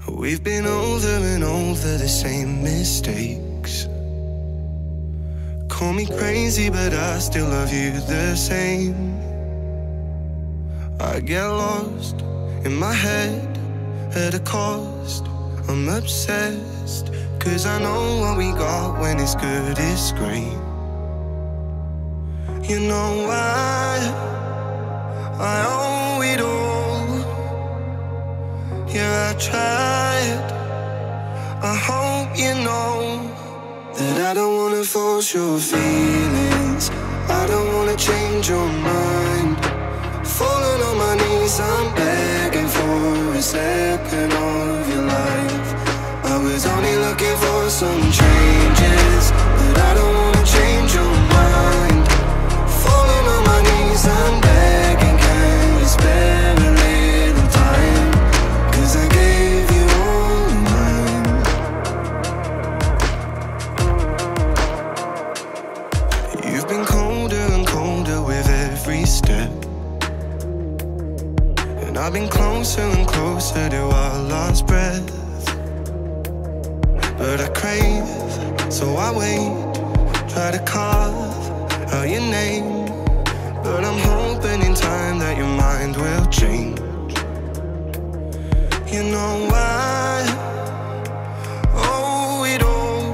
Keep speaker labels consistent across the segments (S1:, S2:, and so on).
S1: We've been over and over the same mistakes. Call me crazy, but I still love you the same. I get lost in my head at a cost. I'm obsessed, 'cause I know what we got when it's good, it's great. You know I owe it all. Yeah, I tried. I hope you know that I don't wanna force your feelings. I don't wanna change your mind. Falling on my knees, I'm begging for a second of your life. I was only looking for some changes, but I don't wanna change your mind. Falling on my knees, I'm begging, can you spare a little time? 'Cause I gave you all of mine. You've been colder and colder with every step, and I've been closer and closer to our last breath. But I crave, so I wait, try to carve out your name. But I'm hoping in time that your mind will change. You know I owe it all,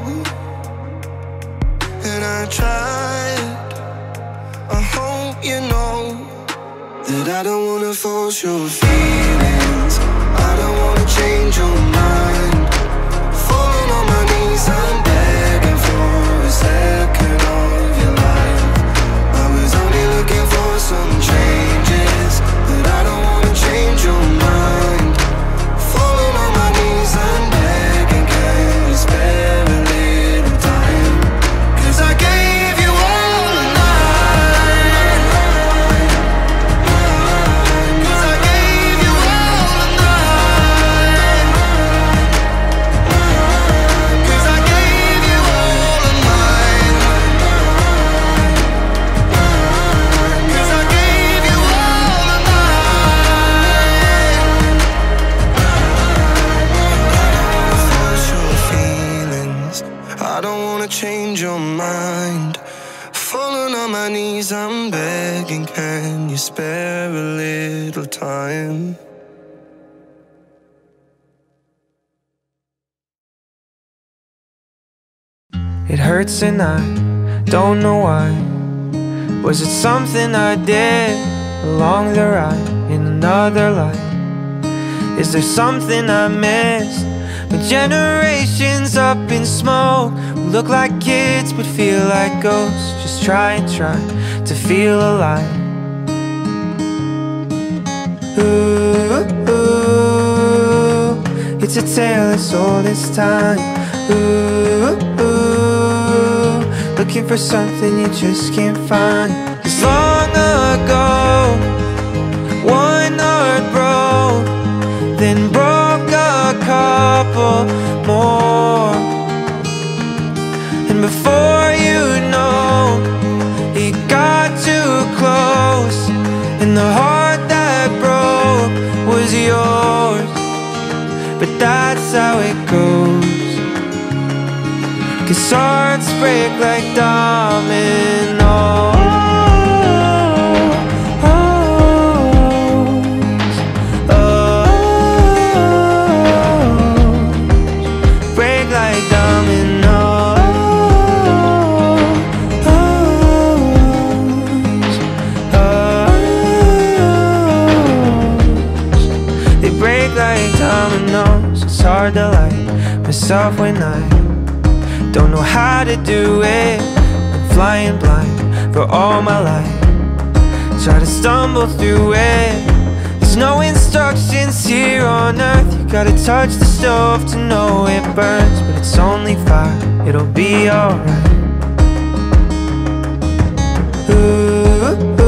S1: and I tried. I hope you know that I don't wanna force your feelings. I don't wanna change your mind. Falling on my knees, I'm begging for a second of your life. I was only looking for some changes, but I don't wanna change your mind. Falling on my knees, I'm begging, can you spare a little time? 'Cause I gave you all of mine. 'Cause I gave you all of mine. 'Cause I gave you all of mine. 'Cause I gave you all of mine. Force your feelings, I don't wanna change your mind. Falling on my knees, I'm begging, can you spare a little time?
S2: It hurts and I don't know why. Was it something I did along the ride in another life? Is there something I missed? When generations up in smoke, we look like kids but feel like ghosts. Just try to feel alive. Ooh, ooh, it's a tale as old as time. Ooh, ooh, looking for something you just can't find. 'Cause long ago, one heart broke, then broke a couple more. And before you know, it got too close, and the heart that broke was yours. But that's how it goes, 'cause hearts break like dominoes. Break like dominoes. They break like dominoes. It's hard to like myself when I don't know how to do it. I'm flying blind for all my life, try to stumble through it. There's no instructions here on earth. You gotta touch the stove to know it burns, but it's only fire, it'll be alright. Ooh,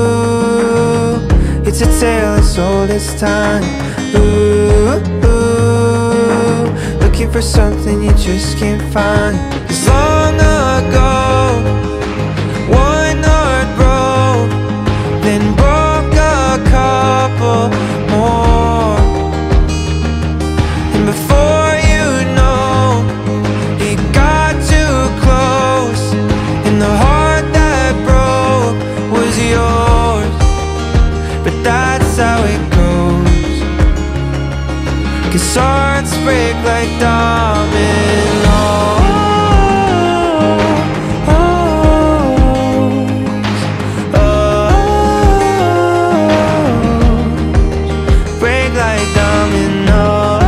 S2: ooh, it's a tale as old as time. Ooh, ooh, looking for something you just can't find. 'Cause long ago, one heart broke, then broke a couple more. And 'cause hearts break like dominoes. Break like dominoes.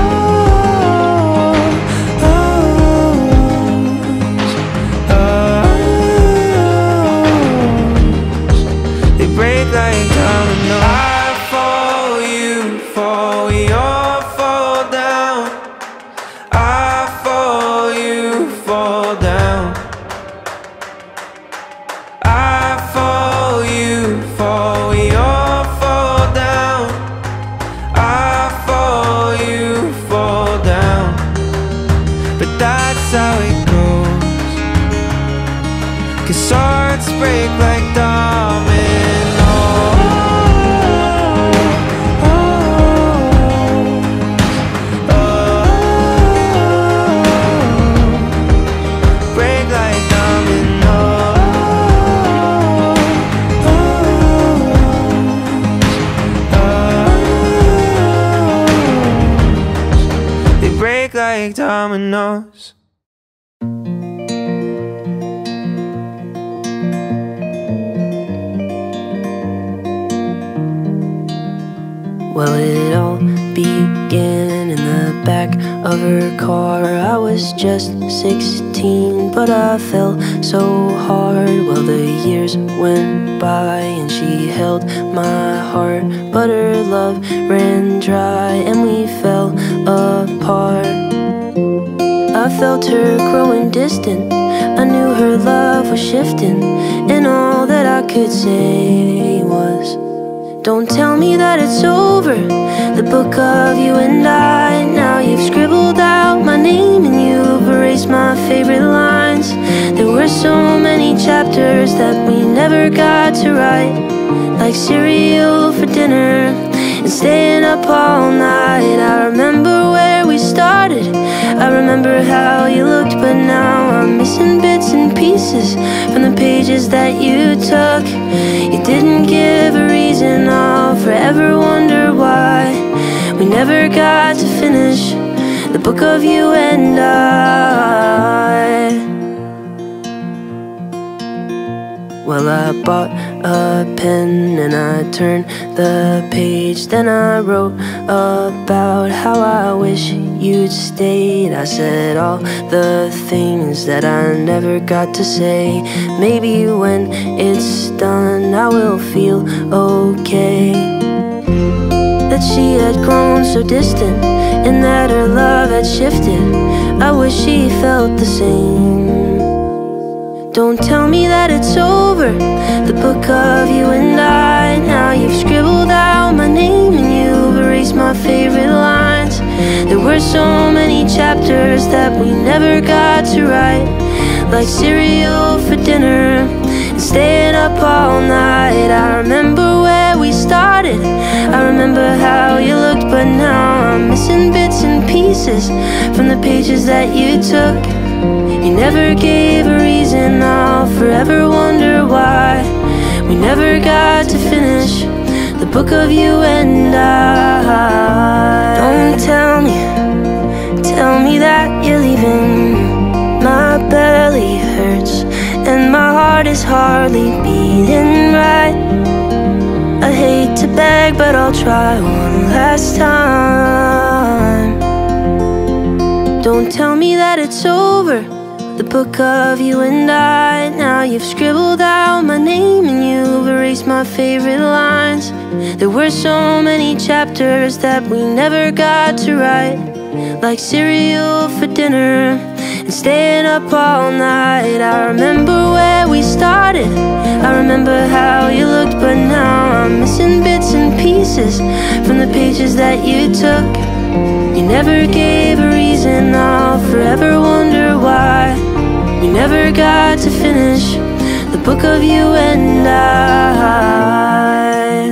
S2: They break like dominoes. I fall, you fall, we all fall down. I fall, you fall down. I fall, you fall, we all fall down. I fall, you fall down. But that's how it goes, 'cause hearts break like dominoes. Break like dominoes. They break like dominoes.
S3: Well, it all began in the back of her car. I was just 16, but I fell so hard. Well, the years went by and she held my heart, but her love ran dry and we fell apart. I felt her growing distant, I knew her love was shifting, and all that I could say was, don't tell me that it's over, the book of you and I. Now you've scribbled out my name and you've erased my favorite lines. There were so many chapters that we never got to write, like cereal for dinner and staying up all night. I remember where we started, I remember how you looked, but now I'm missing bits and pieces from the pages that you took. You didn't give a reason, I'll forever wonder why we never got to finish the book of you and I. Well, I bought a pen and I turned the page. Then I wrote about how I wish you'd stayed. I said all the things that I never got to say. Maybe when it's done I will feel okay. That she had grown so distant and that her love had shifted. I wish she felt the same. Don't tell me that it's over, the book of you and I. Now you've scribbled out my name and you've erased my favorite lines. There were so many chapters that we never got to write, like cereal for dinner and staying up all night. I remember where we started, I remember how you looked, but now I'm missing bits and pieces from the pages that you took. You never gave a reason, I'll forever wonder why we never got to finish the book of you and I. Don't tell me that you're leaving. My belly hurts and my heart is hardly beating right. I hate to beg, but I'll try one last time. Don't tell me that it's over, the book of you and I. Now you've scribbled out my name and you've erased my favorite lines. There were so many chapters that we never got to write, like cereal for dinner and staying up all night. I remember where we started, I remember how you looked, but now I'm missing bits and pieces from the pages that you took. You never gave a reason, I'll forever wonder why we never got to finish the book of you and I.